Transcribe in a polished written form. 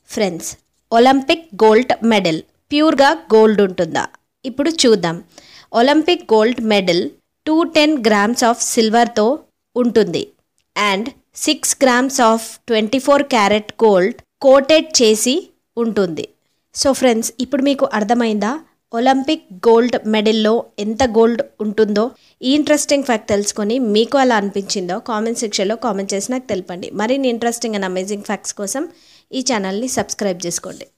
Friends, olympic gold medal ప్యూర్గా gold ఉంటుందా? ఇప్పుడు చూద్దాం. Olympic gold medal 210 grams of సిల్వర్తో ఉంటుంది and 6 grams of 24 carat gold coated చేసి ఉంటుంది. సో ఫ్రెండ్స్, ఇప్పుడు మీకు అర్థమైందా ఒలింపిక్ గోల్డ్ మెడల్లో ఎంత గోల్డ్ ఉంటుందో? ఈ ఇంట్రెస్టింగ్ ఫ్యాక్ట్ తెలుసుకొని మీకు అలా అనిపించిందో కామెంట్ సెక్షన్లో కామెంట్ చేసి నాకు తెలపండి. మరిన్ని ఇంట్రెస్టింగ్ అండ్ అమేజింగ్ ఫ్యాక్ట్స్ కోసం ఈ ఛానల్ని సబ్స్క్రైబ్ చేసుకోండి.